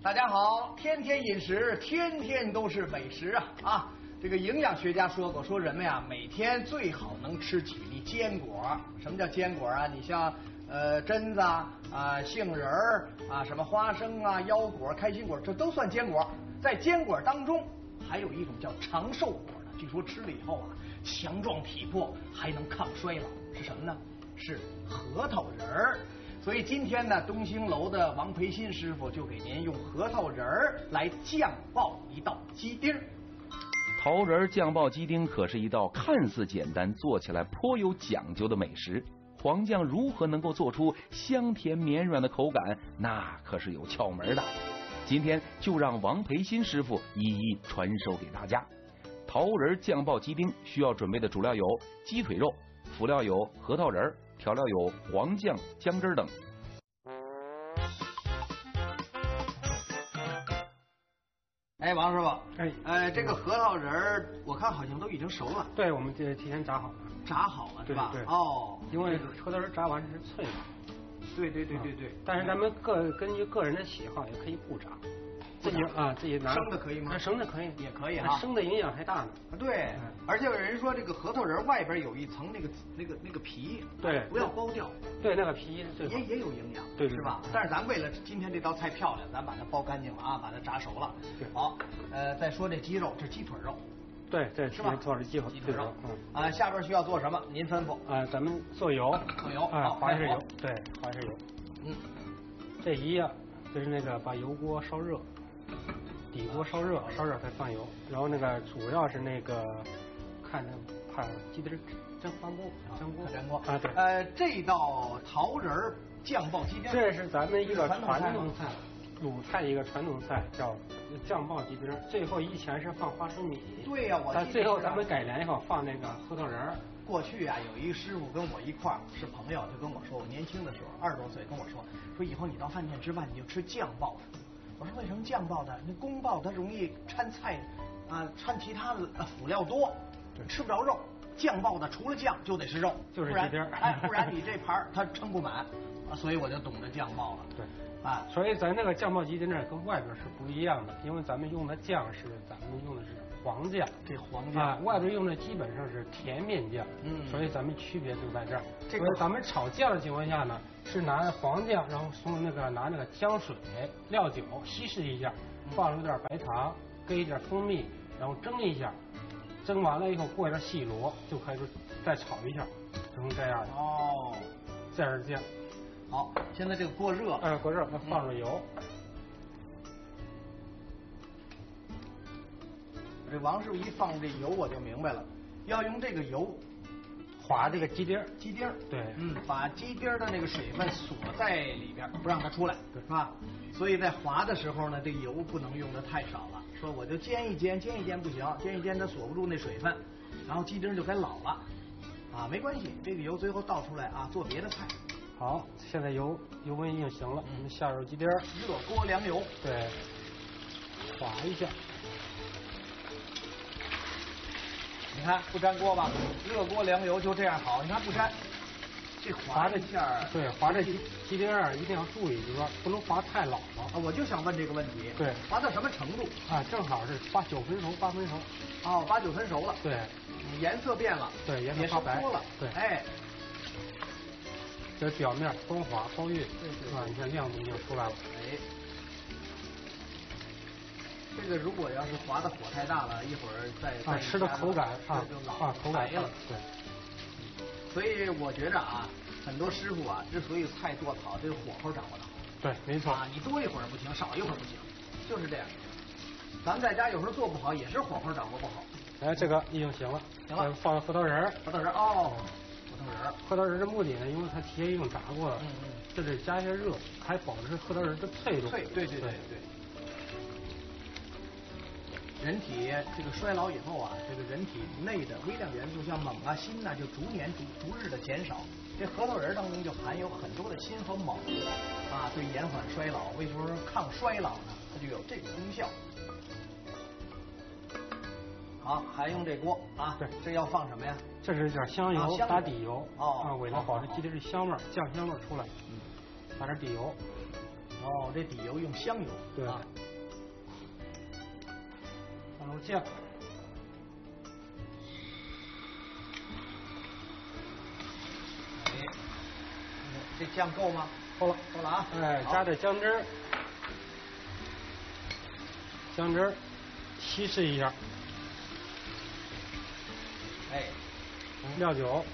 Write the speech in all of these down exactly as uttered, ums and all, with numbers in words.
大家好，天天饮食，天天都是美食啊啊！这个营养学家说过，说人们呀每天最好能吃几粒坚果。什么叫坚果啊？你像呃榛子啊、啊杏仁儿啊、什么花生啊、腰果、开心果，这都算坚果。在坚果当中，还有一种叫长寿果的，据说吃了以后啊，强壮体魄，还能抗衰老。是什么呢？是核桃仁儿。所以今天呢，东兴楼的王培新师傅就给您用核桃仁儿来酱爆一道鸡丁。 桃仁酱爆鸡丁可是一道看似简单，做起来颇有讲究的美食。黄酱如何能够做出香甜绵软的口感，那可是有窍门的。今天就让王培新师傅一一传授给大家。桃仁酱爆鸡丁需要准备的主料有鸡腿肉，辅料有核桃仁，调料有黄酱、姜汁等。 哎，王师傅， 哎， 呃，这个核桃仁儿，我看好像都已经熟了。 对，我们这提前炸好了。 炸好了是吧？ 对对。 哦， 因为核桃仁炸完是脆的。 对对对对对。 啊、但是咱们个根据个人的喜好，也可以不炸。自己啊，自己拿生的可以吗？ 生的可以， 也可以啊。 生的营养还大呢。 对，嗯、而且有人说这个核桃仁外边有一层那个那个那个皮， 对， 不要剥掉。 对，那个皮是最好也也有营养， 对， 是吧？但是咱为了今天这道菜漂亮，咱把它剥干净了啊，把它炸熟了。 对， 好，呃，再说这鸡肉，这鸡腿肉。 对，这是吧？ 做的鸡鸡腿肉。 嗯。 啊，下边需要做什么？您吩咐。 啊，咱们做油。 做油啊，滑石油。对，滑石油。 嗯。这一样，就是那个把油锅烧热。底锅烧热，烧热再放油，然后那个主要是那个看着怕鸡丁粘锅粘锅粘锅啊对。 呃，这道桃仁酱爆鸡丁， 这是咱们一个传统菜，鲁菜一个传统菜叫酱爆鸡丁，最后一前是放花生米。 对呀、啊，我但最后咱们改良以后放那个核桃仁。 过去啊，有一个师傅跟我一块儿是朋友，就跟我说，我年轻的时候二十多岁跟我说，说以后你到饭店吃饭你就吃酱爆的。我说为什么酱爆的？那宫爆它容易掺菜，啊，掺其他的辅料多，吃不着肉。酱爆的除了酱就得是肉， 就是鸡丁， 哎，不然你这盘它撑不满，啊，所以我就懂得酱爆了。 对， 啊， 所以咱那个酱爆鸡丁呢，跟外边是不一样的，因为咱们用的酱是咱们用的是黄酱， 这黄酱， 啊，外边用的基本上是甜面酱， 嗯， 所以咱们区别就在这儿。 这个咱们炒酱的情况下呢，是拿黄酱，然后从那个拿那个姜水、料酒稀释一下，放入点白糖，搁一点蜂蜜，然后蒸一下，蒸完了以后过一点细螺，就开始再炒一下，成这样的。 哦， 这样是酱。 好，现在这个锅热， 哎，锅热，那放入油。 嗯这王师傅一放这油，我就明白了，要用这个油划这个鸡丁， 鸡丁， 对， 嗯，把鸡丁的那个水分锁在里边，不让它出来，是吧？所以在划的时候呢，这油不能用的太少了。说我就煎一煎，煎一煎不行，煎一煎它锁不住那水分，然后鸡丁就该老了，啊，没关系，这个油最后倒出来啊，做别的菜。 好，现在油油温已经行了，我们下入鸡丁， 热锅凉油， 对，划一下。 你看不粘锅吧？热锅凉油就这样好，你看不粘。这划这下， 对，划这鸡鸡丁儿一定要注意，就是说不能划太老了。 啊，我就想问这个问题。 对， 划到什么程度？ 啊，正好是八九分熟，八分熟。 哦，八九分熟了。 对， 颜色变了。 对，颜色发白了。 对， 哎， 这表面光滑光晕，对对啊，你看亮度已经出来了。 哎。这个如果要是划的火太大了，一会儿再啊吃的口感啊就老啊口感了。 对。 所以我觉着啊，很多师傅啊，之所以菜做得好，这个火候掌握的好。 对，没错。 啊，你多一会儿不行，少一会儿不行，就是这样。咱们在家有时候做不好，也是火候掌握不好。 哎，这个已经行了。 行了。 放核桃仁儿。 核桃仁哦。核桃仁。 核桃仁的目的呢，因为它提前已经炸过了。 嗯嗯。 这里加一些热，还保持核桃仁的脆度。 脆，对对对对。人体这个衰老以后啊，这个人体内的微量元素像锰啊、锌呐，就逐年逐逐日的减少。这核桃仁当中就含有很多的锌和锰啊，对延缓衰老，为什么说抗衰老呢？它就有这个功效。好，还用这锅啊？ 对， 这要放什么呀？ 这是点香油， 啊、 打底油。 哦。 啊，为了保持鸡丁的香味儿，酱香味儿出来。嗯。打点底油。 哦，这底油用香油。 对。 啊、 放入酱。 哎，这酱够吗？ 够了， 够了啊！ 哎，加点姜汁儿，姜汁儿稀释一下。 哎， 料酒。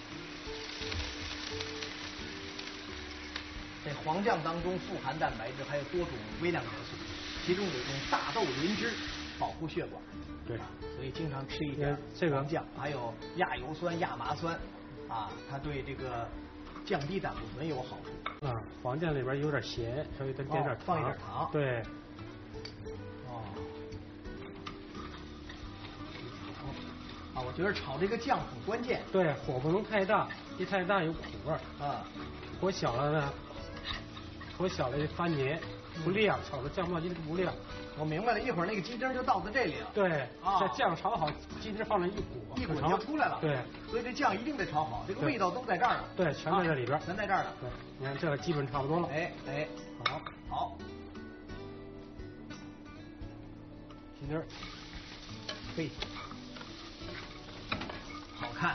这黄酱当中富含蛋白质，还有多种微量元素，其中有一种大豆磷脂，保护血管。 对， 所以经常吃一点这个黄酱，还有亚油酸、亚麻酸，啊，它对这个降低胆固醇有好处。 啊，黄酱里边有点咸，稍微再点点糖， 哦、放一点糖。 对。 哦。啊，我觉得炒这个酱很关键。 对，火不能太大，一太大有苦味儿。 啊。 火小了呢，火小了就发黏，不亮，炒的酱爆鸡丁不亮。 我明白了，一会儿那个鸡丁就倒在这里了。 对， 啊， 这酱炒好，鸡丁放了一裹， 一裹就出来了。 对， 所以这酱一定得炒好，这个味道都在这儿了。 对，全在这里边， 全在这儿了。 对，你看这个基本差不多了。 哎哎， 好， 好， 鸡丁， 嘿，好看。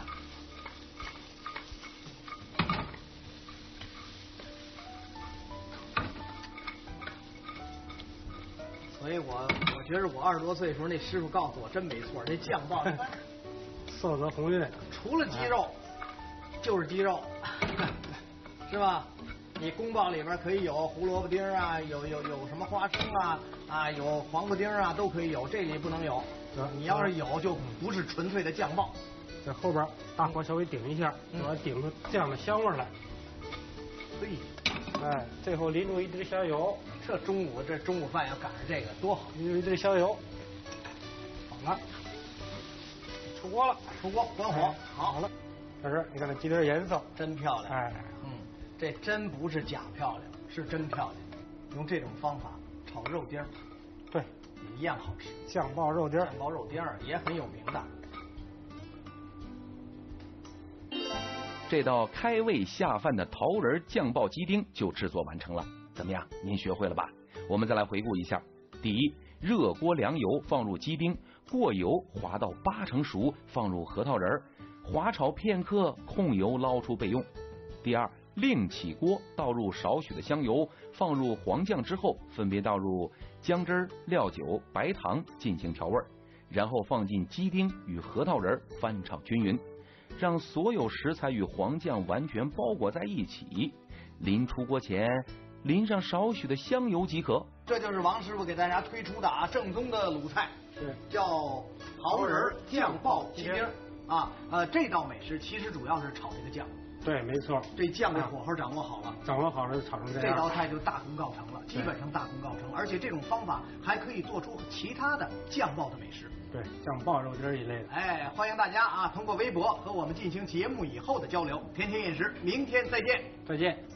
所以我我觉得我二十多岁的时候，那师傅告诉我真没错，这酱爆色泽红润， 除了鸡肉就是鸡肉，是吧？你宫爆里边可以有胡萝卜丁啊，有有有什么花生啊啊，有黄瓜丁啊，都可以有，这里不能有。你要是有，就不是纯粹的酱爆。 在后边大火稍微顶一下，把它顶出酱的香味来。 嘿， 哎，最后淋入一滴香油。 这中午这中午饭要赶上这个多好！ 淋入一滴香油，好了，出锅了， 出锅关火， 哎、 好， 好了。这是你看这鸡丁颜色真漂亮， 哎， 嗯，这真不是假漂亮，是真漂亮。用这种方法炒肉丁儿， 对， 也一样好吃。 酱爆肉丁儿， 酱爆肉丁儿也很有名的。 这道开胃下饭的桃仁酱爆鸡丁就制作完成了。怎么样？您学会了吧？我们再来回顾一下：第一，热锅凉油，放入鸡丁，过油滑到八成熟，放入核桃仁儿，滑炒片刻，控油捞出备用。第二，另起锅，倒入少许的香油，放入黄酱之后，分别倒入姜汁、料酒、白糖进行调味，然后放进鸡丁与核桃仁，翻炒均匀，让所有食材与黄酱完全包裹在一起。临出锅前淋上少许的香油即可。 这就是王师傅给大家推出的啊正宗的鲁菜， 是叫桃仁酱爆鸡丁啊。呃，这道美食其实主要是炒这个酱。 对，没错。 这酱的火候掌握好了， 掌握好了就炒成这样。 这道菜就大功告成了，基本上大功告成。而且这种方法还可以做出其他的酱爆的美食。 对，酱爆肉丁一类的。 哎，欢迎大家啊，通过微博和我们进行节目以后的交流。天天饮食，明天再见。 再见。